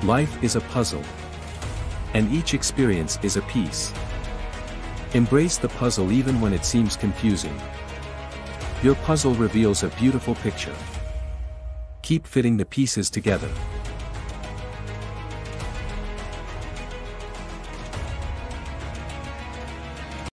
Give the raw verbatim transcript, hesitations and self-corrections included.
Life is a puzzle. And each experience is a piece. Embrace the puzzle even when it seems confusing. Your puzzle reveals a beautiful picture. Keep fitting the pieces together.